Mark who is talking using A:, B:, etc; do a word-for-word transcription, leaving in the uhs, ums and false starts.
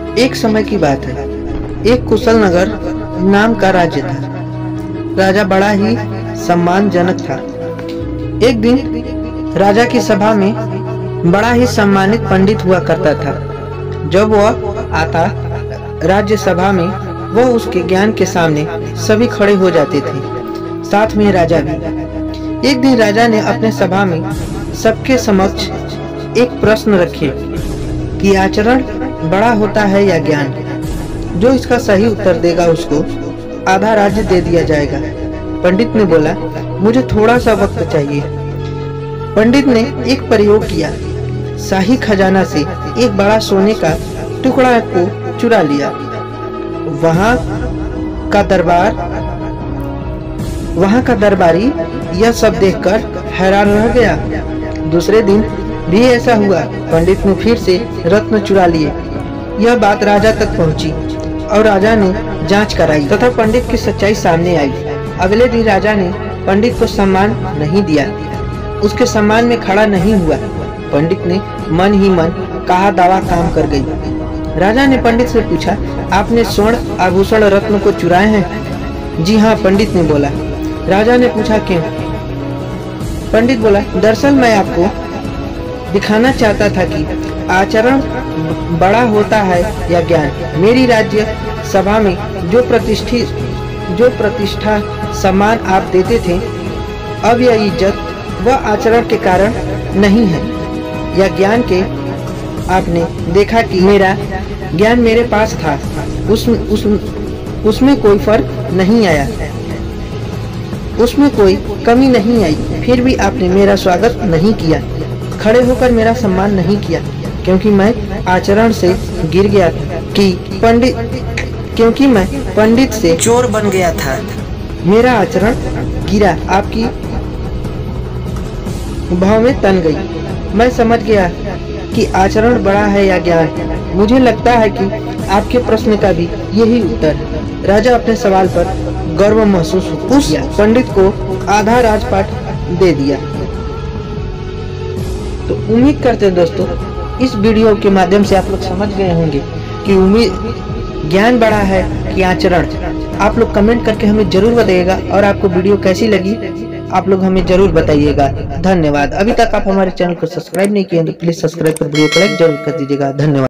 A: एक समय की बात है। एक कुशल नगर नाम का राज्य था। राजा बड़ा ही सम्मानजनक था। एक दिन राजा की सभा में बड़ा ही सम्मानित पंडित हुआ करता था। जब वह आता राज्य सभा में, वह उसके ज्ञान के सामने सभी खड़े हो जाते थे, साथ में राजा भी। एक दिन राजा ने अपने सभा में सबके समक्ष एक प्रश्न रखे कि आचरण बड़ा होता है या ज्ञान। जो इसका सही उत्तर देगा उसको आधा राज्य दे दिया जाएगा। पंडित ने बोला, मुझे थोड़ा सा वक्त चाहिए। पंडित ने एक प्रयोग किया। शाही खजाना से एक बड़ा सोने का टुकड़ा को चुरा लिया। वहां का दरबार वहां का दरबारी यह सब देखकर हैरान रह गया। दूसरे दिन भी ऐसा हुआ। पंडित ने फिर से रत्न चुरा लिए। यह बात राजा तक पहुंची और राजा ने जांच कराई तथा पंडित की सच्चाई सामने आई। अगले दिन राजा ने पंडित को सम्मान नहीं दिया, उसके सम्मान में खड़ा नहीं हुआ। पंडित ने मन ही मन कहा दावा काम कर गई। राजा ने पंडित से पूछा, आपने स्वर्ण आभूषण रत्न को चुराए हैं? जी हाँ, पंडित ने बोला। राजा ने पूछा, क्यों? पंडित बोला, दरअसल मैं आपको दिखाना चाहता था कि आचरण बड़ा होता है या ज्ञान। मेरी राज्य सभा में जो प्रतिष्ठित जो प्रतिष्ठा सम्मान आप देते थे, अब यह इज्जत वह आचरण के कारण नहीं है या ज्ञान के। आपने देखा कि मेरा ज्ञान मेरे पास था, उसमें उस, उसमें कोई फर्क नहीं आया, उसमें कोई कमी नहीं आई। फिर भी आपने मेरा स्वागत नहीं किया, खड़े होकर मेरा सम्मान नहीं किया, क्योंकि मैं आचरण से गिर गया था कि पंडित क्योंकि मैं पंडित से चोर बन गया था। मेरा आचरण गिरा, आपकी भाव में तन गई। मैं समझ गया कि आचरण बड़ा है या ज्ञान। मुझे लगता है कि आपके प्रश्न का भी यही उत्तर है। राजा अपने सवाल पर गर्व महसूस उस पंडित को आधा राजपाट दे दिया। तो उम्मीद करते हैं दोस्तों, इस वीडियो के माध्यम से आप लोग समझ गए होंगे कि उम्मीद ज्ञान बड़ा है कि आचरण। आप लोग कमेंट करके हमें जरूर बताइएगा, और आपको वीडियो कैसी लगी आप लोग हमें जरूर बताइएगा। धन्यवाद। अभी तक आप हमारे चैनल को सब्सक्राइब नहीं किए तो प्लीज सब्सक्राइब कर वीडियो को लाइक जरूर कर दीजिएगा। धन्यवाद।